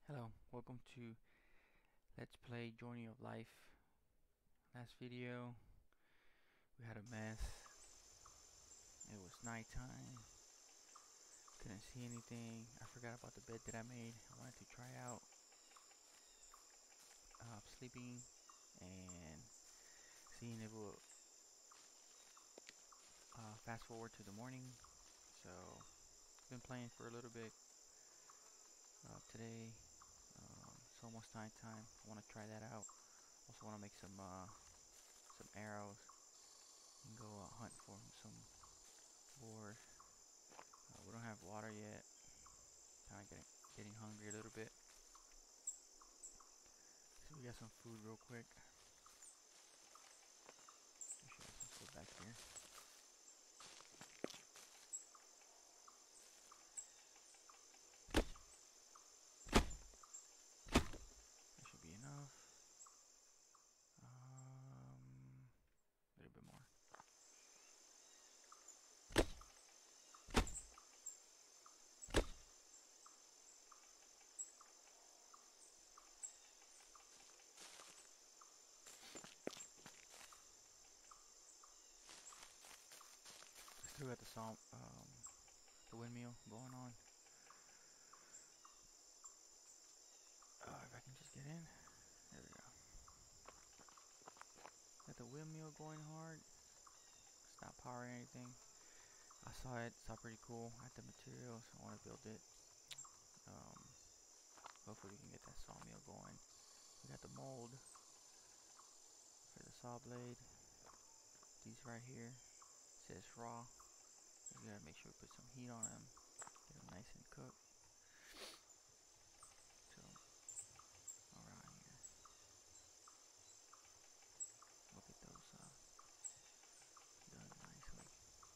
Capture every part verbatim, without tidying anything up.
Hello, welcome to Let's Play Journey of Life. Last video, we had a mess. It was nighttime. Couldn't see anything. I forgot about the bed that I made. I wanted to try out uh, sleeping and seeing if it will uh, fast forward to the morning. So, I've been playing for a little bit uh, today. Um, it's almost nighttime. I want to try that out. Also want to make some uh, some arrows and go uh, hunt for some boar. Uh, we don't have water yet. Kind of getting getting hungry a little bit. So we got some food real quick. I should have some food back here. That should be enough. Um, a little bit more. Still got the salt, um, the windmill going on. Uh, if I can just get in. There we go. Got the windmill going hard. It's not powering anything. I saw it. Saw pretty cool. I had the materials. I want to build it. Um, hopefully we can get that sawmill going. We got the mold for the saw blade. These right here. It says raw. We gotta make sure we put some heat on them. Get them nice and cooked. So, around here. We'll get those uh, done nicely.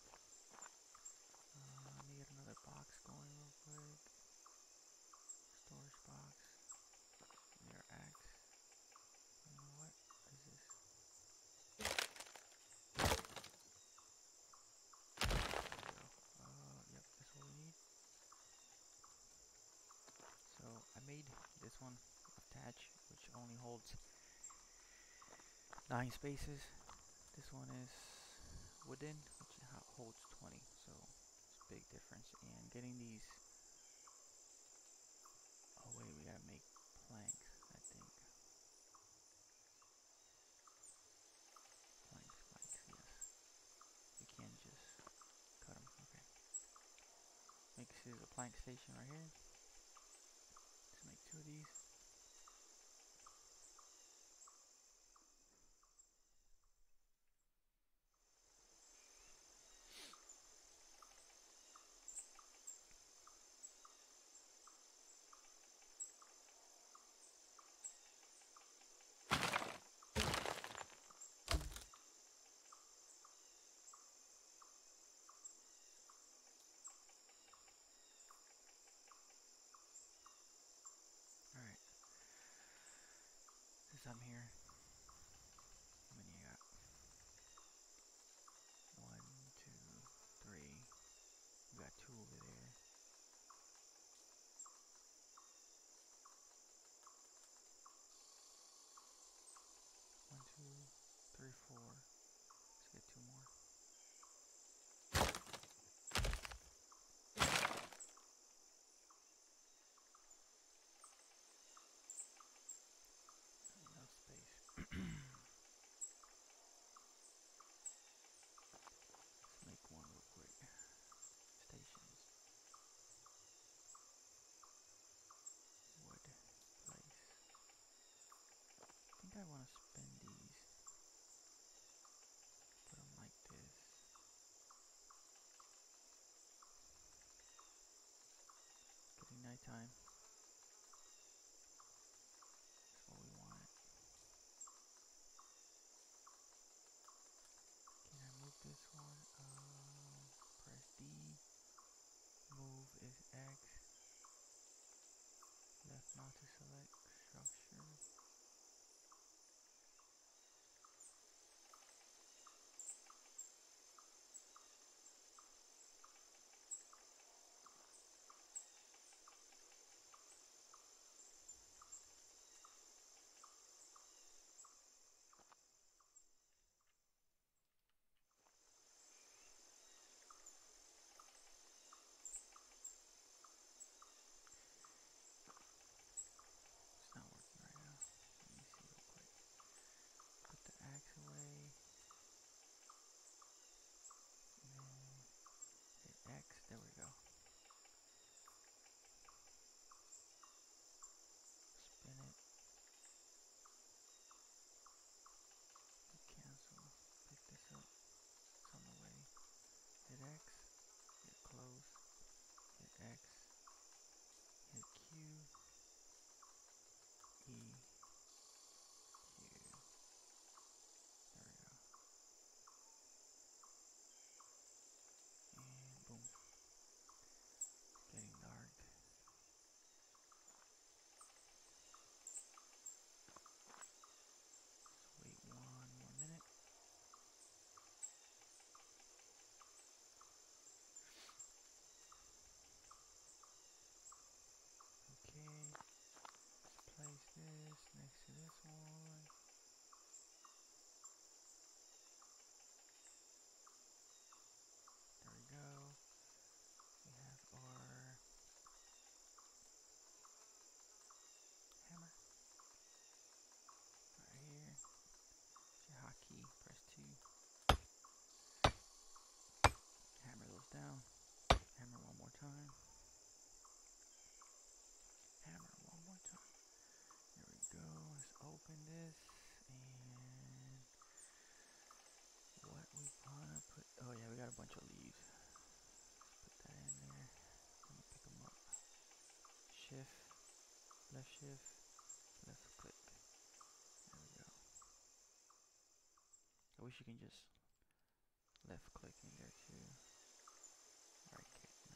Uh, let me get another box going real quick. Storage box. And your axe. You know what? What is this? There we go. Uh, yep, that's what we need. So, I made this one attach, which only holds nine spaces. This one is wooden, which holds twenty. So, it's a big difference. And getting these. Oh, wait, we gotta make planks, I think. Planks, planks, yes. We can't just cut them. Okay. Make this is a plank station right here. Let's make two of these. Alright. left shift, left click. There we go. I wish you can just left click in there too. Right click, no.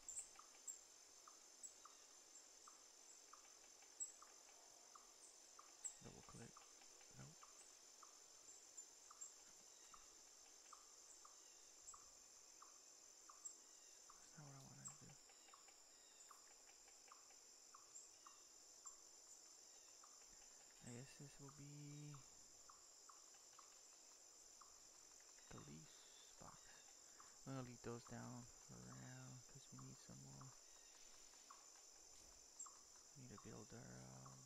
Double click, nope. That's not what I wanted to do. I guess this will be the lease box. I'm gonna leave those down for now because we need some more. We need to build our um,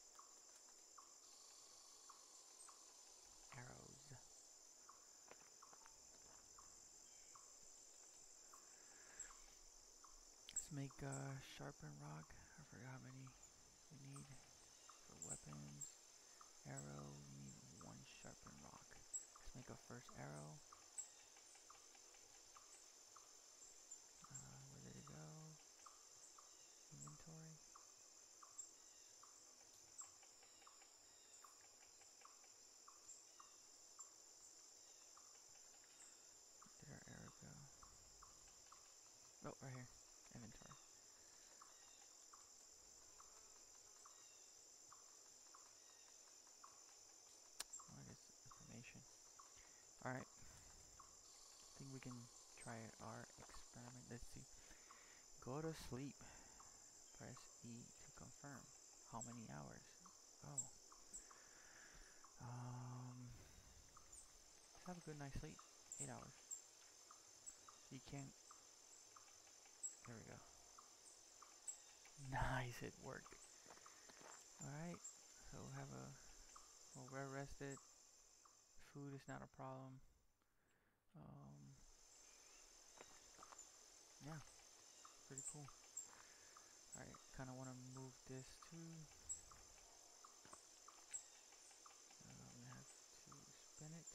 arrows. Let's make uh, sharpen rock. I forgot how many we need for weapons. Arrow, we need one sharpen rock. Let's make our first arrow. Uh, where did it go? Inventory. Where did our arrow go? Oh, right here. Inventory. Oh, I guess information. Alright. I think we can try our experiment. Let's see. Go to sleep. Press E to confirm. How many hours? Oh. Um. Let's have a good night's sleep. Eight hours. You can't. There we go. Nice, it worked. Alright. So we'll have a. Well, we're rested. Food is not a problem. Um. Yeah. Pretty cool. Alright. Kind of want to move this too. Uh, I'm gonna have to spin it.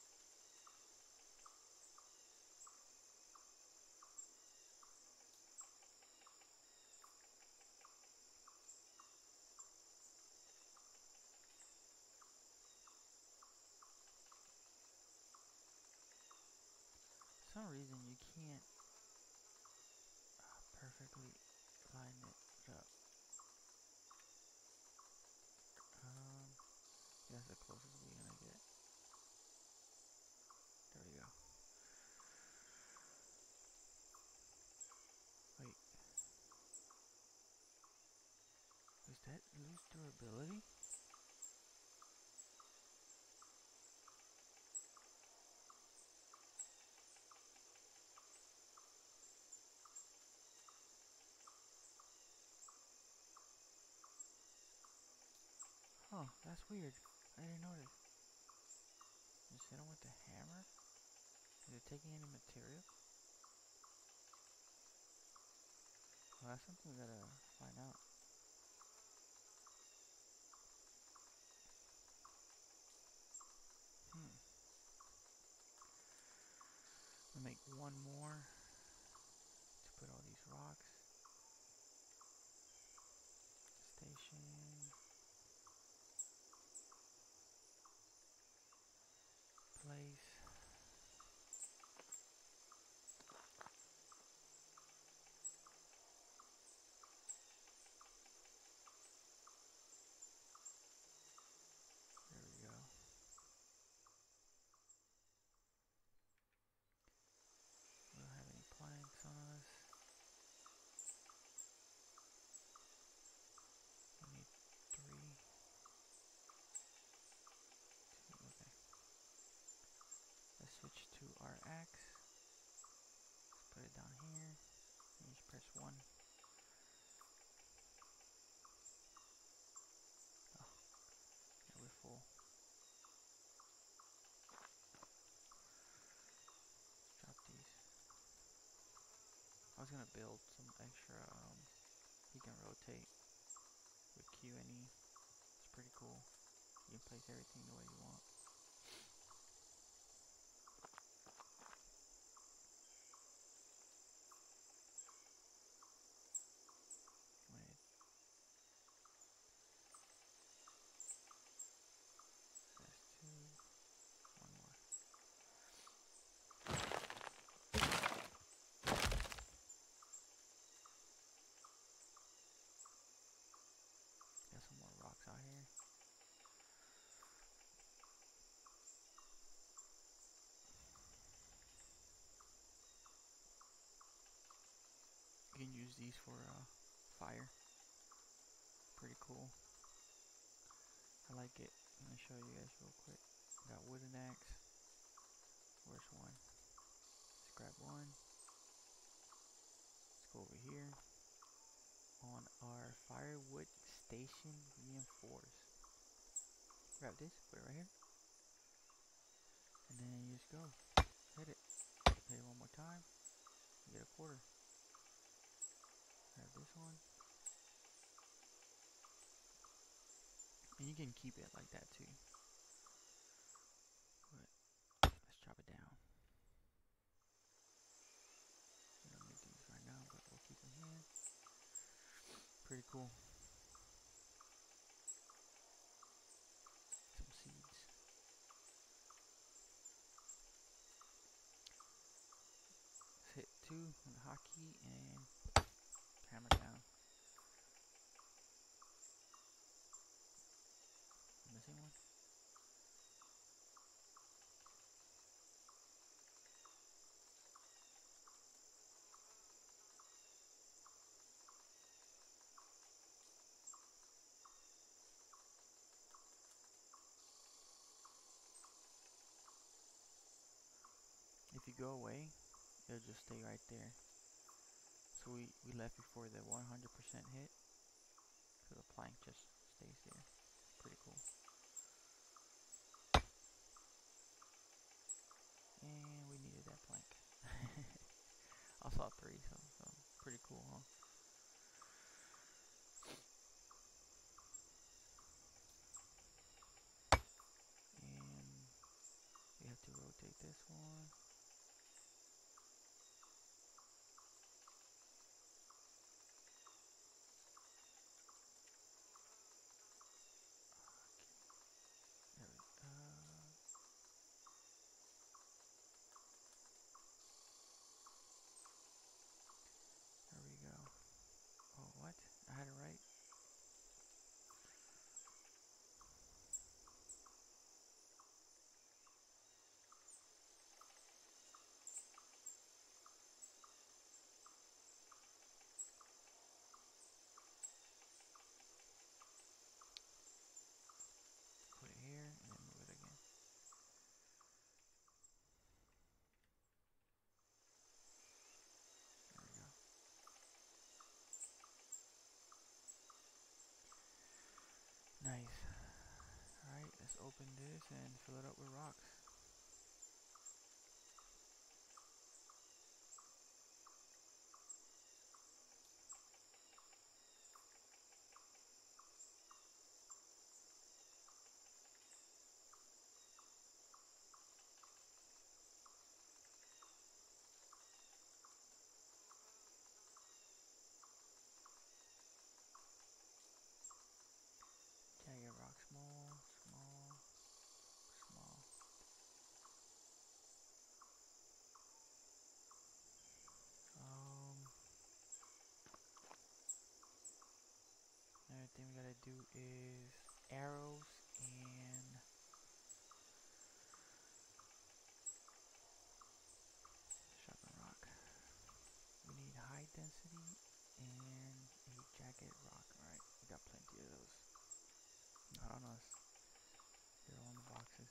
For some reason you can't uh, perfectly line it up. Um, yeah, that's the closest we're gonna get. There we go. Wait. Does that lose durability? Huh, that's weird. I didn't notice. Just hit him with the hammer? Is it taking any material? Well, that's something we gotta find out. Hmm. I'll make one more to put all these rocks. Station. Place. There we go. We don't have any planks on us. We need three. Two, okay. Let's switch to our axe. Let's put it down here. And just press one. Oh, yeah, we're full. Drop these. I was gonna build some extra, um, you can rotate with Q and E. It's pretty cool. You can place everything the way you want. Wait. use these for uh, fire. Pretty cool. I like it. Let me show you guys real quick. Got wooden axe. Where's one? Let's grab one. Let's go over here on our firewood station reinforce. Grab this, put it right here, and then you just go hit it. Hit it one more time. You get a quarter. Grab this one, and you can keep it like that too. But let's chop it down. We don't need these right now, but we'll keep them here. Pretty cool. Some seeds. Let's hit two on the hotkey and hammer down. Missing one. If you go away, it'll just stay right there. So we, we left before the one hundred percent hit, so the plank just stays there. Pretty cool. And we needed that plank. I saw three, so, so pretty cool, huh? And we have to rotate this one. There we go. There we go. Oh, what? I had it right. Put it here and then move it again. There we go. Nice. Alright, let's open this and fill it up with rocks. Jagged rock, small, small, small. Um, another thing we gotta do is arrows and sharpen rock. We need high density and a jagged rock. Alright, we got plenty of those. Not on us. They're on the boxes.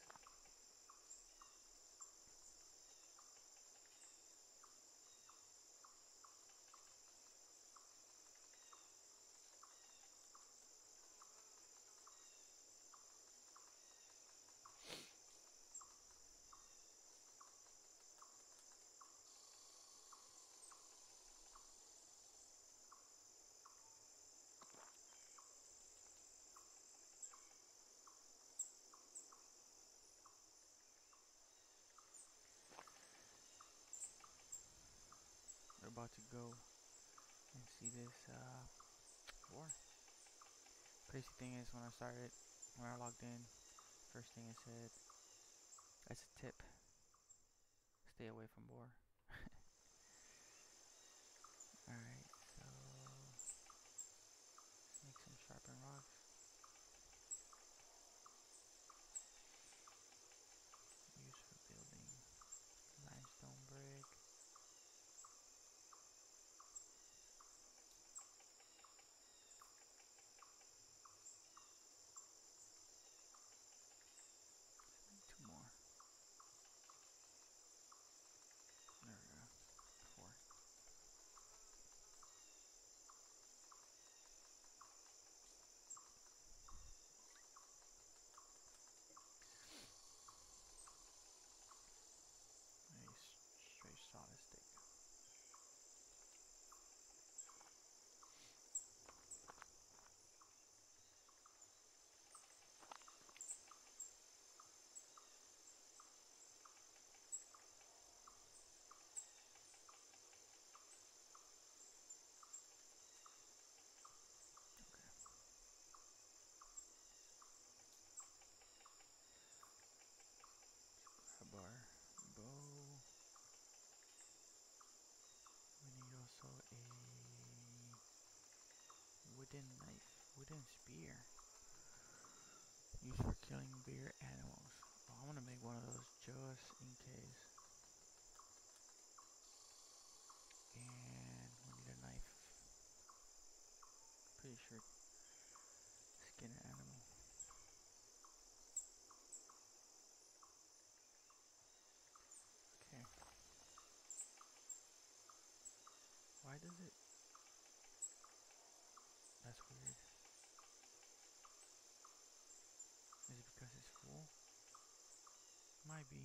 We're about to go and see this uh, boar. Crazy thing is, when I started, when I logged in, first thing it said, that's a tip. Stay away from boar. Alright, so let's make some sharpened rocks. Use for building limestone brick. Wooden spear. Used for killing bigger animals. Oh, I'm gonna make one of those just in case. And we need a knife. Pretty sure skin an animal. Okay. Why does it? That's weird. Is it because it's full? Might be.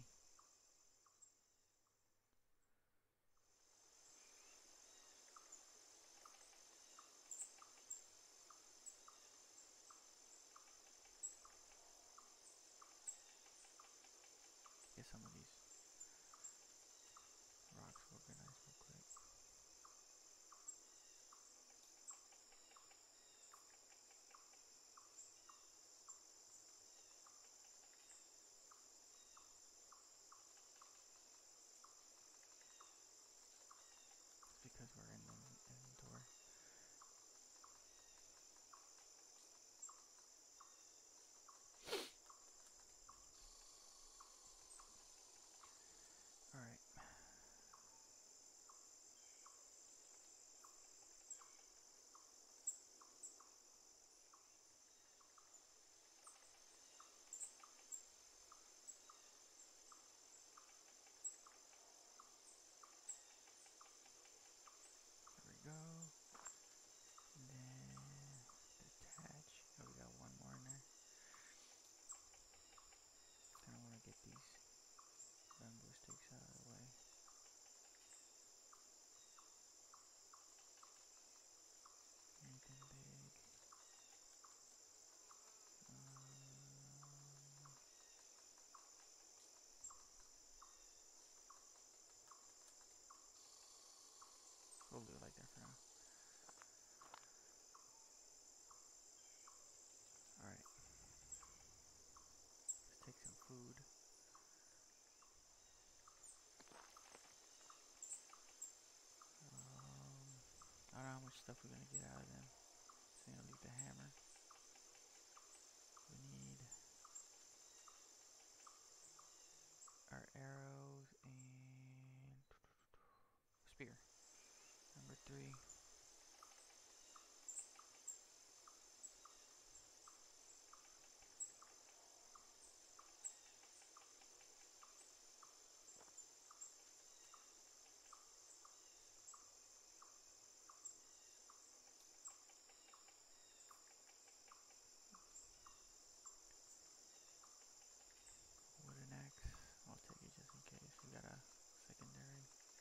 Get some of these rocks organized real quick. It's because we're in the inventory. Alright. There we go. And then detach. Oh, we got one more in there. Kinda wanna get these bamboo sticks out of the way. Anything big? Um, we'll do it like that for now. Alright. Let's take some food. Um, I don't know how much stuff we're gonna get out of them. So I'm gonna leave the hammer. We need our arrows and spear. Number three. Wooden axe. I'll take it just in case. We got a secondary.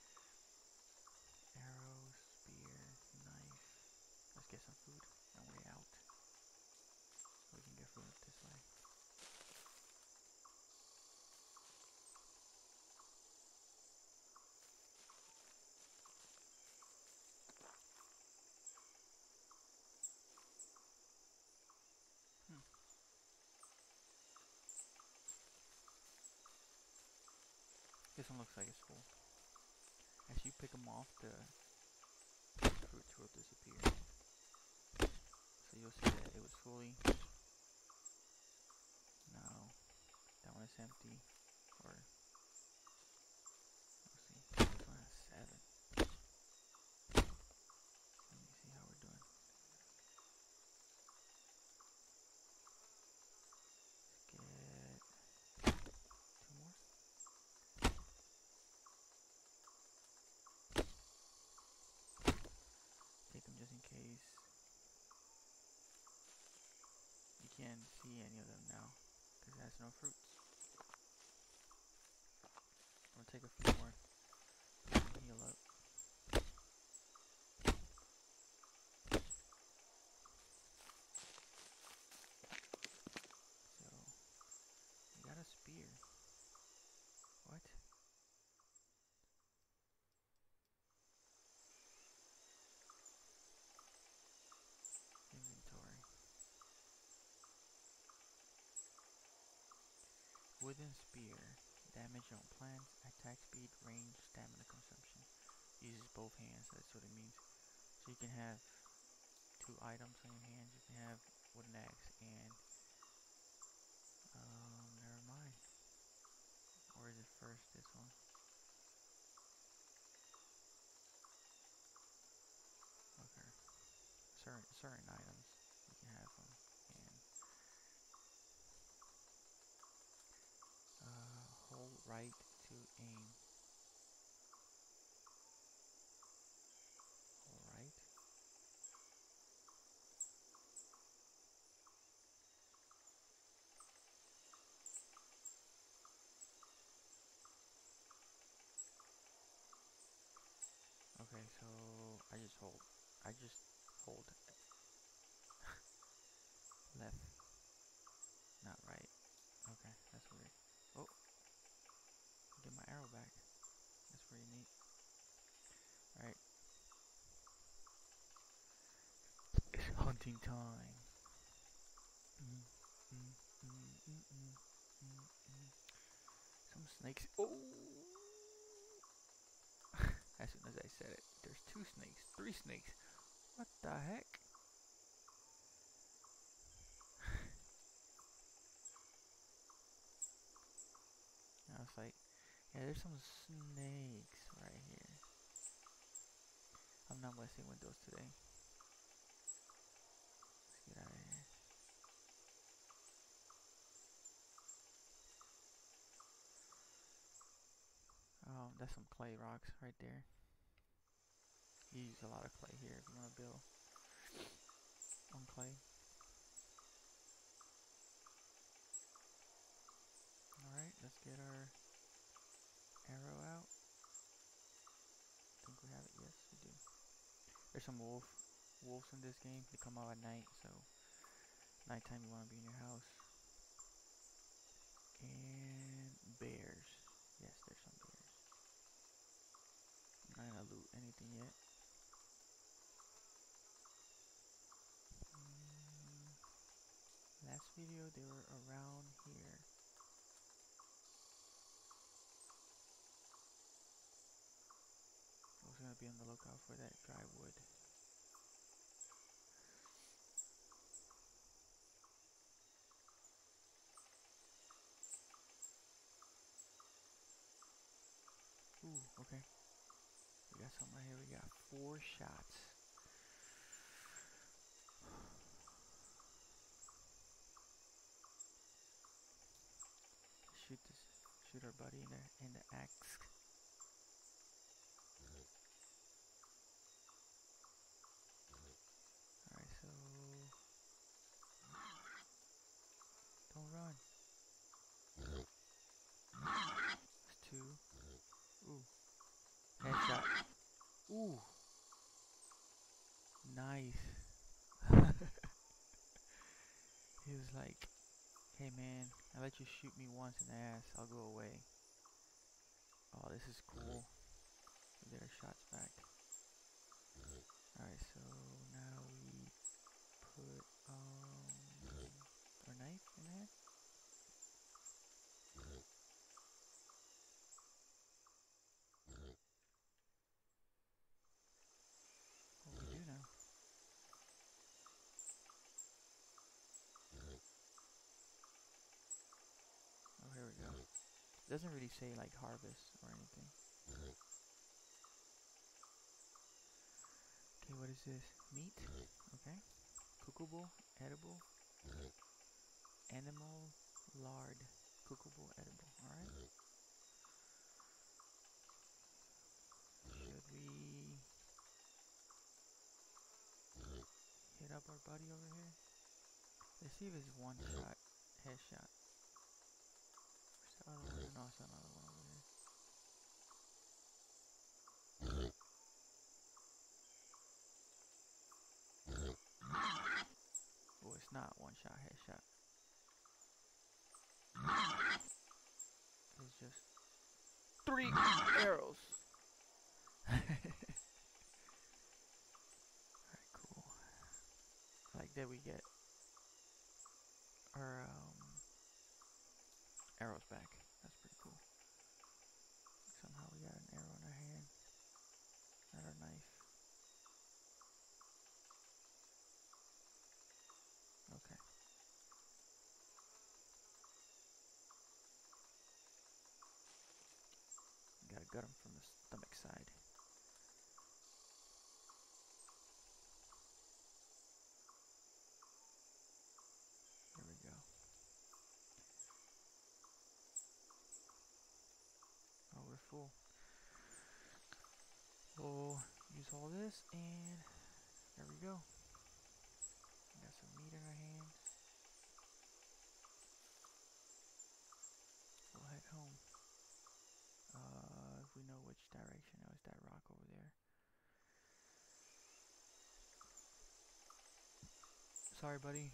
Arrow, spear, knife. Let's get some food and we're out. We can get food this way. Hmm. This one looks like it's full. As you pick them off, the fruits will disappear. So you'll see that it was fully. Now that one is empty. Or let's see. This one has seven. Let me see how we're doing. Let's get two more. Take them just in case. You can't see any of them now because it has no fruits. I'm gonna take a few more. Heal up. So we got a spear. What? Inventory. Wooden spear. Damage on plants, attack speed, range, stamina consumption. Uses both hands, that's what it means. So you can have two items on your hands. You can have with an axe, and um, never mind. Or is it first this one? Okay. Certain certain items you can have them, and uh, hold right to aim. Hold right. Okay, so I just hold. I just hold left, not right. Okay, that's weird. Oh, get my arrow back. That's pretty neat. Alright, it's hunting time. Mm, mm, mm, mm, mm, mm, mm. Some snakes. Oh! As soon as I said it, there's two snakes, three snakes. What the heck? I was like, yeah, there's some snakes right here. I'm not messing with those today. Let's get out of here. Um, that's some clay rocks right there. You use a lot of clay here if you want to build on clay. Alright, let's get our arrow out. I think we have it. Yes, we do. There's some wolf wolves in this game. They come out at night, so nighttime you want to be in your house. And bears. Yes, there's some bears. I'm not gonna loot anything yet. Mm, last video they were around here. I was gonna be on the lookout for that dry wood. Ooh, okay. We got some right here. We got four shots. Shoot this. Shoot our buddy in the in the axe. All right, so don't run. That's two. Ooh, headshot. Ooh, nice. He was like, hey man, I let you shoot me once in the ass, I'll go away. Oh, this is cool. Get our shots back. Alright, so now we put um our knife in there. What do we do now? Oh, here we go. It doesn't really say like harvest or anything. Okay, what is this? Meat? Okay. Cookable, edible, animal lard. Cookable, edible. Alright. Should we hit up our buddy over here? Let's see if it's one shot headshot. Where's the other one? No, it's another one over there. Oh, it's not one shot headshot. It's just three arrows. Alright, cool. Like that we get our um, arrows back. That's pretty cool. Somehow we got an arrow in our hand. Not our knife. Okay. gut him from the stomach side. There we go. Oh, we're full. We'll use all this, and there we go. We got some meat in our hands. We'll head home. Uh, if we know which direction, it was that rock over there. Sorry, buddy.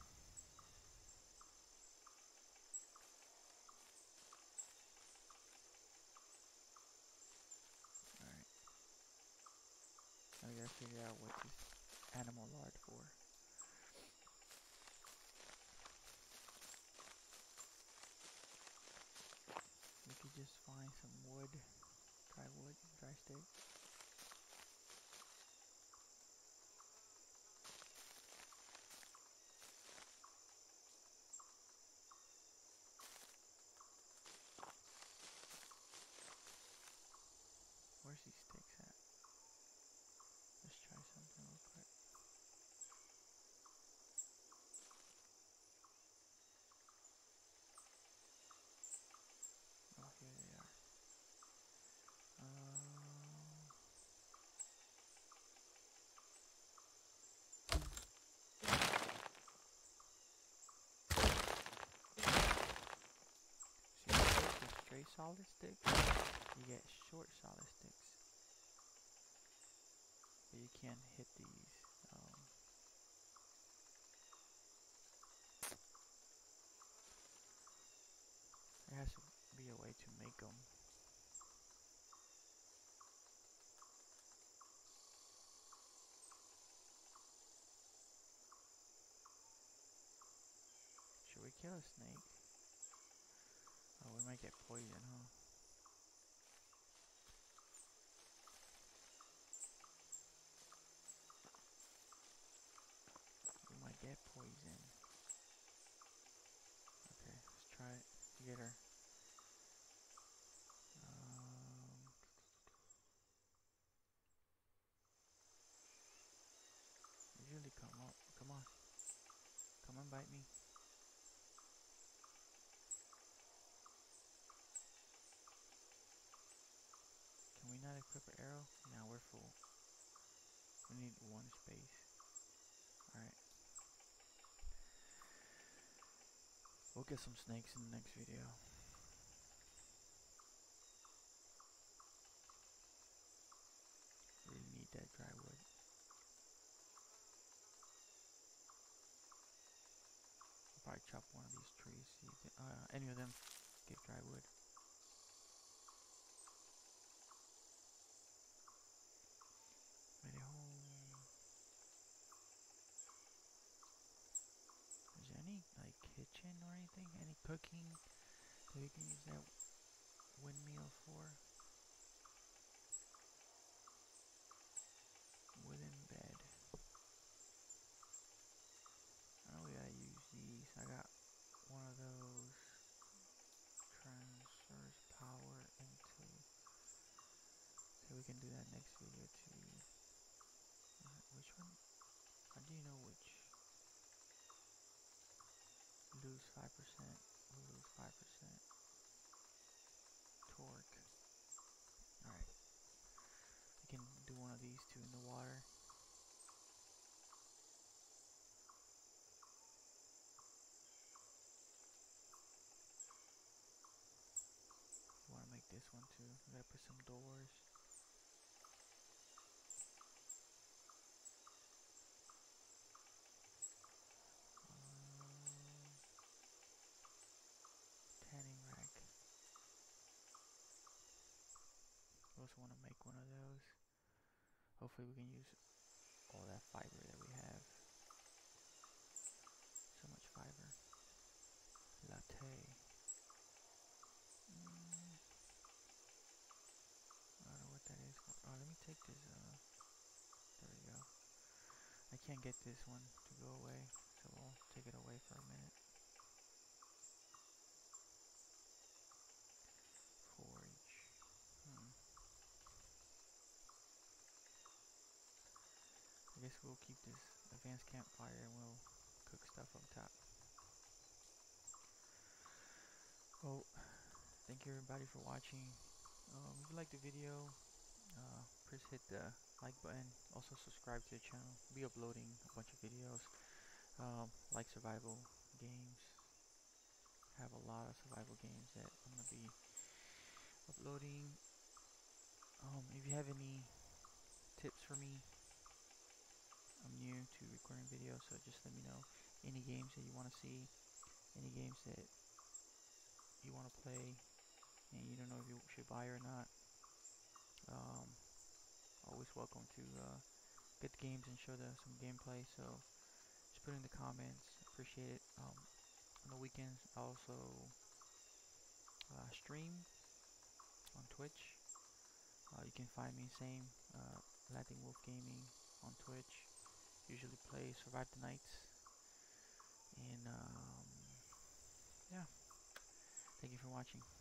Alright. Now we gotta figure out what this animal lard for. We could just find some wood, dry wood, dry stick. Where's these sticks at? Let's try something real quick. Oh, here they are. Um, see, you get the straight solid sticks, you get short solid sticks. But you can't hit these. Um, there has to be a way to make them. Should we kill a snake? Oh, we might get poison, huh? We might get poison. Okay, let's try it. Get her. Um, usually come up. Come on. Come and bite me. Can we not equip an arrow? Now we're full. We need one space. Alright. We'll get some snakes in the next video. Really need that dry wood. I'll probably chop one of these trees. See if they, uh, any of them give dry wood. Made it home. Is there any like kitchen or anything? Any cooking that we can use that windmill for? Wooden bed. I know we gotta use these. I got one of those transfers power into. Okay, we can do that next video too. Uh, which one? How do you know which? Lose five percent. We'll lose five percent. Torque. Alright. We can do one of these two in the water. We want to make this one too. We gotta put some doors. Um, tanning rack. We also want to make one of those. Hopefully we can use all that fiber that we have. So much fiber. Latte. Mm, I don't know what that is. Oh, let me take this. Uh, there we go. I can't get this one to go away, so we'll take it away for a minute. Forage. Hmm. we'll keep this advanced campfire and we'll cook stuff up top. Well, thank you everybody for watching. Um, if you like the video, uh, please hit the like button. Also subscribe to the channel. We'll be uploading a bunch of videos, um, like survival games. I have a lot of survival games that I'm gonna be uploading. Um, if you have any tips for me, I'm new to recording videos, so just let me know. Any games that you want to see, any games that you want to play, and you don't know if you should buy or not. Um, always welcome to uh, get the games and show the some gameplay. So just put in the comments. Appreciate it. Um, on the weekends, I also uh, stream on Twitch. Uh, you can find me same uh, Latin Wolf Gaming on Twitch. Usually play Survive the Nights. And um, yeah, thank you for watching.